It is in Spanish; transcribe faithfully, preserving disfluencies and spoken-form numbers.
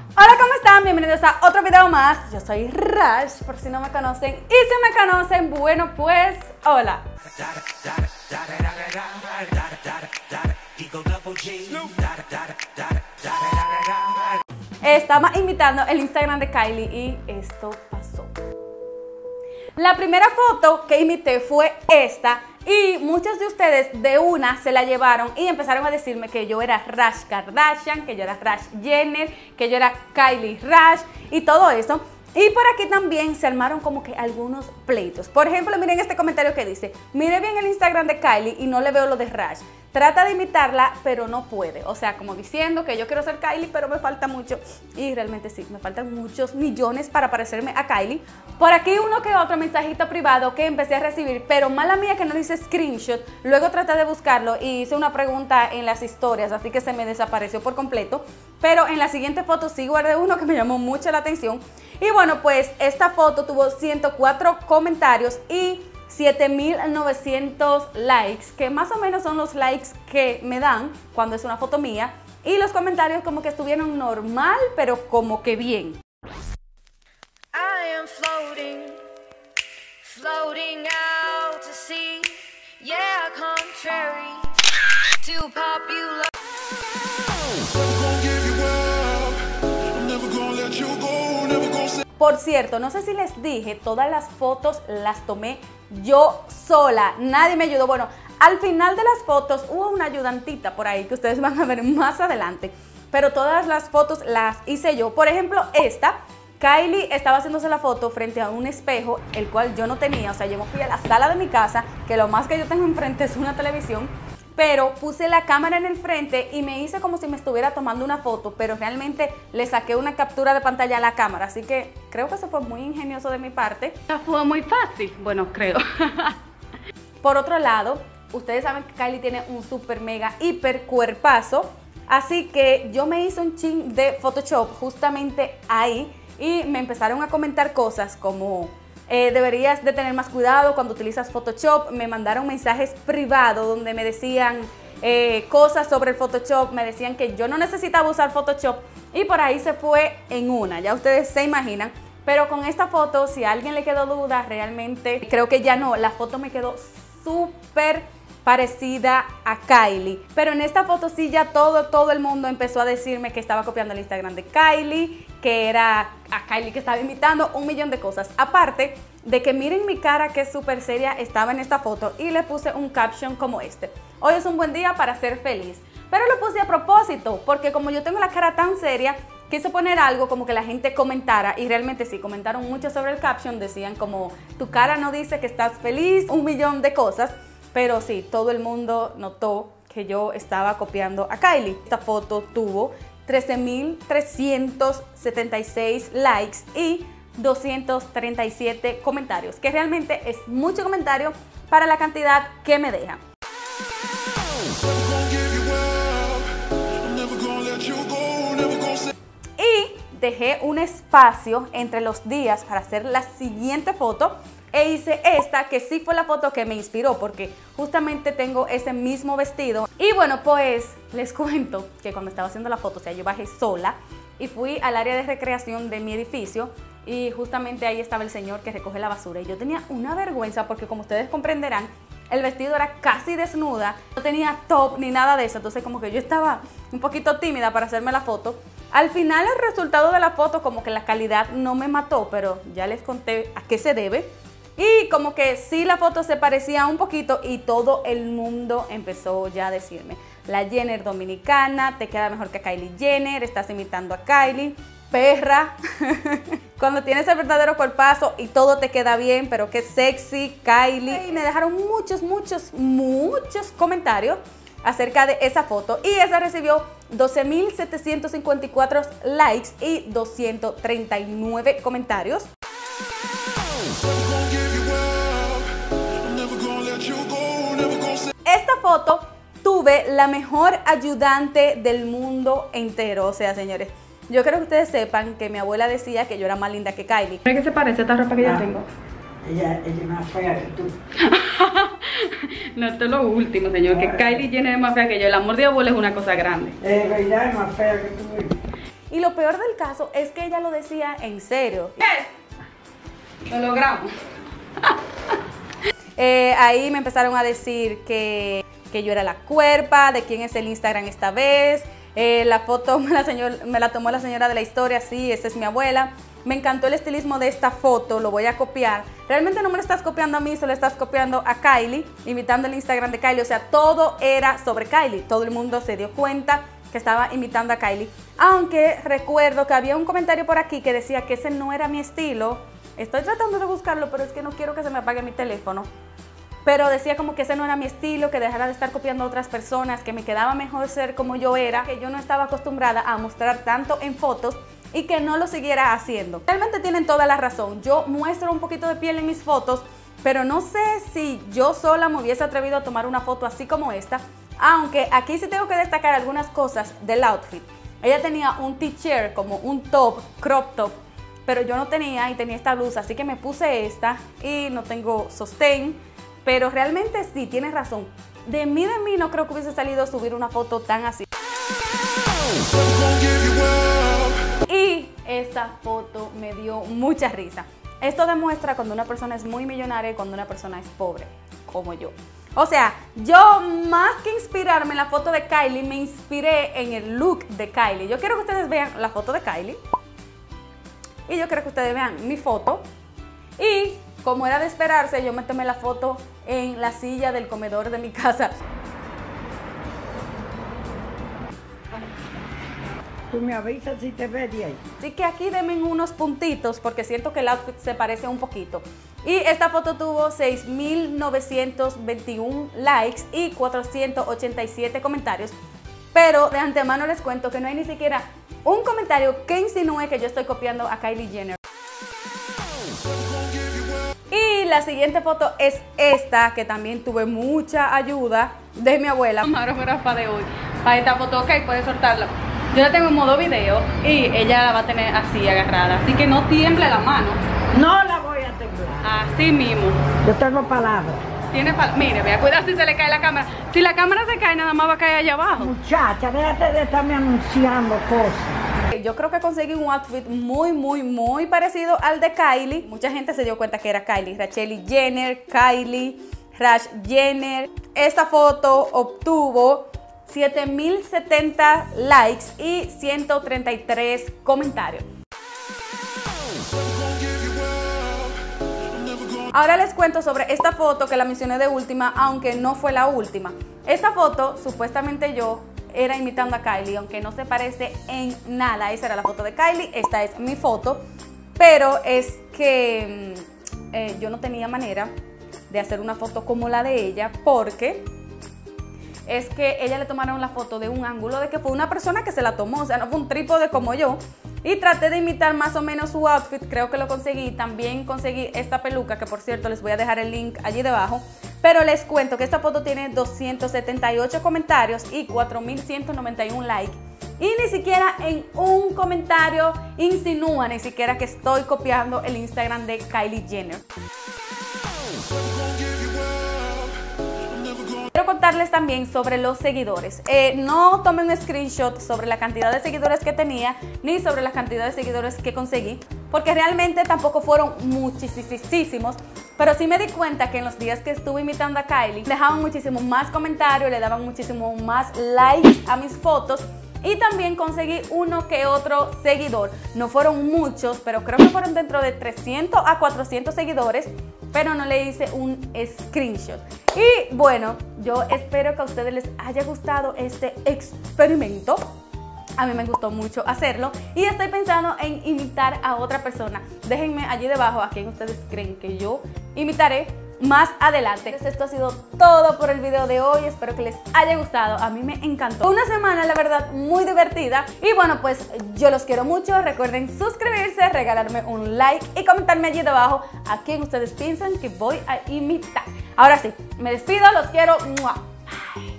Hola, ¿cómo están? Bienvenidos a otro video más. Yo soy Rash, por si no me conocen. Y si me conocen, bueno pues, hola. Estaba invitando el Instagram de Kylie y esto pasó. La primera foto que imité fue esta y muchos de ustedes de una se la llevaron y empezaron a decirme que yo era Rash Kardashian, que yo era Rash Jenner, que yo era Kylie Rash y todo eso. Y por aquí también se armaron como que algunos pleitos. Por ejemplo, miren este comentario que dice: mire bien el Instagram de Kylie y no le veo lo de Rash. Trata de imitarla, pero no puede. O sea, como diciendo que yo quiero ser Kylie, pero me falta mucho. Y realmente sí, me faltan muchos millones para parecerme a Kylie. Por aquí uno que otro mensajito privado que empecé a recibir, pero mala mía que no hice screenshot. Luego traté de buscarlo y hice una pregunta en las historias, así que se me desapareció por completo. Pero en la siguiente foto sí guardé uno que me llamó mucho la atención. Y bueno, pues esta foto tuvo ciento cuatro comentarios y siete mil novecientos likes, que más o menos son los likes que me dan cuando es una foto mía. Y los comentarios como que estuvieron normal, pero como que bien. I am floating, floating out to sea. Yeah, contrary to popular. Por cierto, no sé si les dije, todas las fotos las tomé yo sola, nadie me ayudó. Bueno, al final de las fotos hubo una ayudantita por ahí que ustedes van a ver más adelante, pero todas las fotos las hice yo. Por ejemplo, esta, Kylie estaba haciéndose la foto frente a un espejo, el cual yo no tenía. O sea, yo me fui a la sala de mi casa, que lo más que yo tengo enfrente es una televisión, pero puse la cámara en el frente y me hice como si me estuviera tomando una foto, pero realmente le saqué una captura de pantalla a la cámara, así que creo que eso fue muy ingenioso de mi parte. Fue muy fácil, bueno, creo. Por otro lado, ustedes saben que Kylie tiene un super mega hiper cuerpazo, así que yo me hice un chin de Photoshop justamente ahí y me empezaron a comentar cosas como: Eh, deberías de tener más cuidado cuando utilizas Photoshop. Me mandaron mensajes privados donde me decían eh, cosas sobre el Photoshop, me decían que yo no necesitaba usar Photoshop y por ahí se fue en una, ya ustedes se imaginan. Pero con esta foto, si a alguien le quedó duda, realmente creo que ya no, la foto me quedó súper parecida a Kylie. Pero en esta foto sí ya todo, todo el mundo empezó a decirme que estaba copiando el Instagram de Kylie, que era a Kylie que estaba imitando, un millón de cosas. Aparte de que miren mi cara que súper seria estaba en esta foto y le puse un caption como este: hoy es un buen día para ser feliz. Pero lo puse a propósito porque como yo tengo la cara tan seria, quise poner algo como que la gente comentara y realmente sí, comentaron mucho sobre el caption. Decían como: tu cara no dice que estás feliz, un millón de cosas. Pero sí, todo el mundo notó que yo estaba copiando a Kylie. Esta foto tuvo trece mil trescientos setenta y seis likes y doscientos treinta y siete comentarios, que realmente es mucho comentario para la cantidad que me deja. Y dejé un espacio entre los días para hacer la siguiente foto. E hice esta, que sí fue la foto que me inspiró, porque justamente tengo ese mismo vestido. Y bueno, pues les cuento que cuando estaba haciendo la foto, o sea, yo bajé sola y fui al área de recreación de mi edificio y justamente ahí estaba el señor que recoge la basura. Y yo tenía una vergüenza porque, como ustedes comprenderán, el vestido era casi desnuda, no tenía top ni nada de eso. Entonces como que yo estaba un poquito tímida para hacerme la foto. Al final el resultado de la foto, como que la calidad no me mató, pero ya les conté a qué se debe. Y como que sí, la foto se parecía un poquito y todo el mundo empezó ya a decirme: la Jenner dominicana, te queda mejor que Kylie Jenner, estás imitando a Kylie, perra. Cuando tienes el verdadero cuerpazo y todo te queda bien, pero qué sexy, Kylie. Y me dejaron muchos, muchos, muchos comentarios acerca de esa foto y esa recibió doce mil setecientos cincuenta y cuatro likes y doscientos treinta y nueve comentarios. Esta foto tuve la mejor ayudante del mundo entero. O sea, señores, yo creo que ustedes sepan que mi abuela decía que yo era más linda que Kylie. ¿Qué se parece a esta ropa que Ah, yo tengo? Ella, ella es más fea que tú. No, esto es lo último, señor, que Kylie Jenner es más fea que yo. El amor de abuela es una cosa grande. Es verdad, es más fea que tú. Y lo peor del caso es que ella lo decía en serio. Lo logramos. Eh, ahí me empezaron a decir que, que yo era la cuerpa, de quién es el Instagram esta vez. Eh, la foto me la, señor, me la tomó la señora de la historia, sí, esa es mi abuela. Me encantó el estilismo de esta foto, lo voy a copiar. Realmente no me lo estás copiando a mí, solo estás copiando a Kylie, imitando el Instagram de Kylie. O sea, todo era sobre Kylie. Todo el mundo se dio cuenta que estaba imitando a Kylie. Aunque recuerdo que había un comentario por aquí que decía que ese no era mi estilo. Estoy tratando de buscarlo, pero es que no quiero que se me apague mi teléfono. Pero decía como que ese no era mi estilo, que dejara de estar copiando a otras personas, que me quedaba mejor ser como yo era, que yo no estaba acostumbrada a mostrar tanto en fotos y que no lo siguiera haciendo. Realmente tienen toda la razón. Yo muestro un poquito de piel en mis fotos, pero no sé si yo sola me hubiese atrevido a tomar una foto así como esta. Aunque aquí sí tengo que destacar algunas cosas del outfit. Ella tenía un t-shirt, como un top, crop top, pero yo no tenía y tenía esta blusa, así que me puse esta y no tengo sostén. Pero realmente sí, tienes razón. De mí, de mí no creo que hubiese salido a subir una foto tan así. Y esta foto me dio mucha risa. Esto demuestra cuando una persona es muy millonaria y cuando una persona es pobre, como yo. O sea, yo más que inspirarme en la foto de Kylie, me inspiré en el look de Kylie. Yo quiero que ustedes vean la foto de Kylie. Y yo quiero que ustedes vean mi foto. Y como era de esperarse, yo me tomé la foto en la silla del comedor de mi casa. Tú me avisas si te ves de ahí. Así que aquí denme unos puntitos porque siento que el outfit se parece un poquito. Y esta foto tuvo seis mil novecientos veintiuno likes y cuatrocientos ochenta y siete comentarios. Pero de antemano les cuento que no hay ni siquiera un comentario que insinúe que yo estoy copiando a Kylie Jenner. Y la siguiente foto es esta, que también tuve mucha ayuda de mi abuela. Camarógrafa de hoy. Para esta foto, ok, puedes soltarla. Yo la tengo en modo video y ella la va a tener así agarrada. Así que no tiemble la mano. No la voy a temblar. Así mismo. Yo tengo palabras. Tiene pa Mire, vea, cuidado si se le cae la cámara. Si la cámara se cae, nada más va a caer allá abajo. Muchacha, déjate de estarme anunciando cosas. Yo creo que conseguí un outfit muy, muy, muy parecido al de Kylie. Mucha gente se dio cuenta que era Kylie. Racheli Jenner, Kylie, Rash Jenner. Esta foto obtuvo siete mil setenta likes y ciento treinta y tres comentarios. Ahora les cuento sobre esta foto que la mencioné de última, aunque no fue la última. Esta foto, supuestamente yo era imitando a Kylie, aunque no se parece en nada. Esa era la foto de Kylie, esta es mi foto. Pero es que eh, yo no tenía manera de hacer una foto como la de ella, porque es que ella le tomaron la foto de un ángulo de que fue una persona que se la tomó, o sea, no fue un trípode como yo. Y traté de imitar más o menos su outfit, creo que lo conseguí. También conseguí esta peluca, que por cierto les voy a dejar el link allí debajo. Pero les cuento que esta foto tiene doscientos setenta y ocho comentarios y cuatro mil ciento noventa y uno likes. Y ni siquiera en un comentario insinúa ni siquiera que estoy copiando el Instagram de Kylie Jenner. Quiero contarles también sobre los seguidores. Eh, no tomé un screenshot sobre la cantidad de seguidores que tenía, ni sobre la cantidad de seguidores que conseguí, porque realmente tampoco fueron muchísimos, pero sí me di cuenta que en los días que estuve imitando a Kylie, dejaban muchísimo más comentarios, le daban muchísimo más likes a mis fotos, y también conseguí uno que otro seguidor. No fueron muchos, pero creo que fueron dentro de trescientos a cuatrocientos seguidores, pero no le hice un screenshot. Y bueno, yo espero que a ustedes les haya gustado este experimento. A mí me gustó mucho hacerlo y estoy pensando en imitar a otra persona. Déjenme allí debajo a quién ustedes creen que yo imitaré más adelante. Esto ha sido todo por el video de hoy. Espero que les haya gustado. A mí me encantó. Una semana, la verdad, muy divertida. Y bueno, pues yo los quiero mucho. Recuerden suscribirse, regalarme un like y comentarme allí debajo a quién ustedes piensan que voy a imitar. Ahora sí, me despido. Los quiero. ¡Mua! Bye.